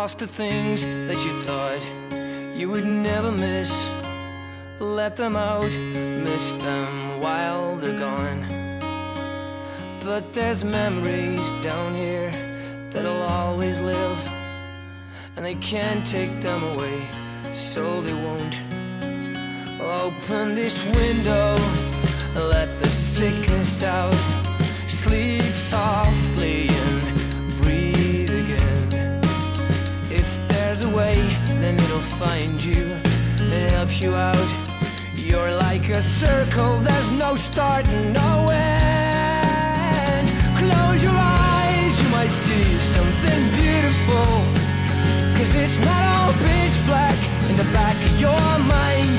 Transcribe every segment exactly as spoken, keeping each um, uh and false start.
lost the things that you thought you would never miss. Let them out, miss them while they're gone. But there's memories down here that'll always live, and they can't take them away, so they won't. Open this window, let the sickness out. Sleep softly and breathe again. If there's a way, then it'll find you and help you out. You're like a circle, there's no start and no end. Close your eyes, you might see something beautiful, 'cause it's not all pitch black in the back of your mind.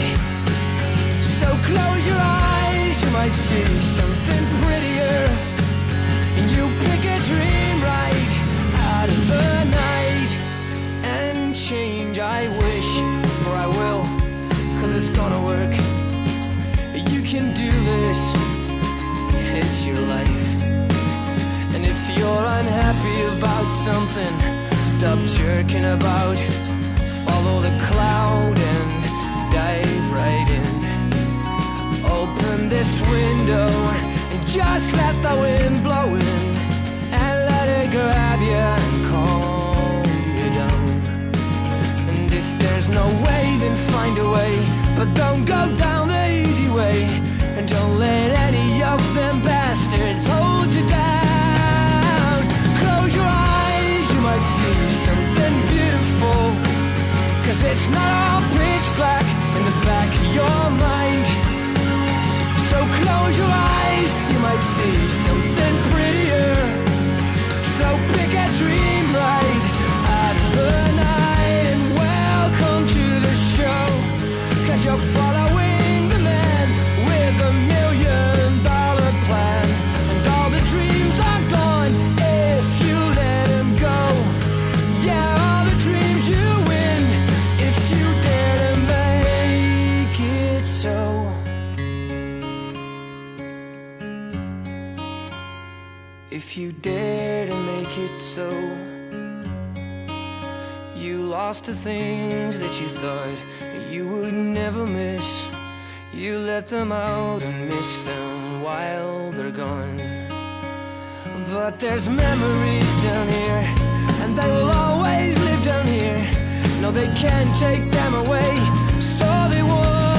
So close your eyes, you might see something prettier, and you pick a dream right out of the night. And change I wish, for I will, 'cause it's gonna work. You can do this, it's your life. And if you're unhappy about something, stop jerking about. Follow the cloud and dive right in. Open this window and just let the wind blow in, and let it grab you and calm you down. And if there's no way, then find a way, but don't go down the easy way. And don't let any of them bastards hold you down. Close your eyes, you might see something beautiful, 'cause it's not all pitch black in the back of your mind. So close your eyes, you might see something prettier. So pick a dream right out of the night. And welcome to the show, 'cause you're following the man with a million dollar plan. And all the dreams are gone if you let him go. Yeah, all the dreams you win if you dare to make it so. If you dare to make it so. You lost the things that you thought you would never miss. You let them out and miss them while they're gone. But there's memories down here, and they will always live down here. No, they can't take them away, so they won't.